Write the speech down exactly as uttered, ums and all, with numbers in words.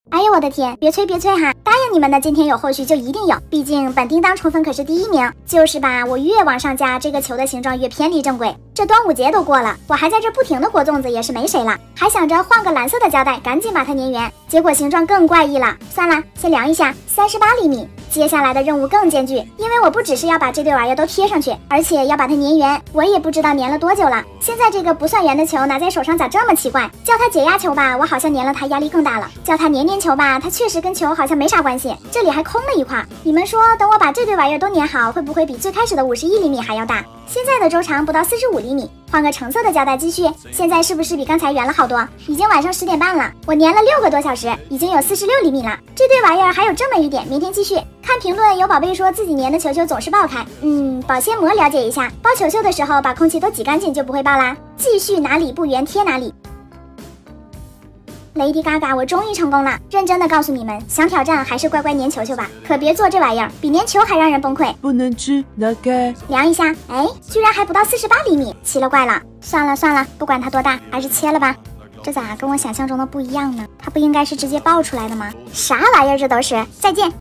哎呦我的天，别催别催哈，答应你们的，今天有后续就一定有，毕竟本叮当宠粉可是第一名。就是吧，我越往上加，这个球的形状越偏离正轨。这端午节都过了，我还在这不停的裹粽子，也是没谁了，还想着换个蓝色的胶带，赶紧把它粘圆，结果形状更怪异了。算了，先量一下，三十八厘米。接下来的任务更艰巨，因为我不只是要把这堆玩意儿都贴上去，而且要把它粘圆。我也不知道粘了多久了。现在这个不算圆的球拿在手上咋这么奇怪？叫它解压球吧，我好像粘了它压力更大了；叫它粘粘球吧，它确实跟球好像没啥关系。这里还空了一块，你们说等我把这堆玩意儿都粘好，会不会比最开始的五十一厘米还要大？现在的周长不到四十五厘米，换个橙色的胶带继续。现在是不是比刚才圆了好多？已经晚上十点半了，我粘了六个多小时，已经有四十六厘米了。这堆玩意儿还有这么一点，明天继续。看评论有宝贝说自己粘的球球总是爆开，嗯，保鲜膜了解一下，包球球的时候把空气都挤干净就不会爆啦。继续哪里不圆贴哪里。Lady Gaga， 我终于成功了！认真的告诉你们，想挑战还是乖乖粘球球吧，可别做这玩意儿，比粘球还让人崩溃。 不能吃，那该量一下，哎，居然还不到四十八厘米，奇了怪了。算了算了，不管它多大，还是切了吧。这咋跟我想象中的不一样呢？它不应该是直接爆出来的吗？啥玩意儿这都是！再见。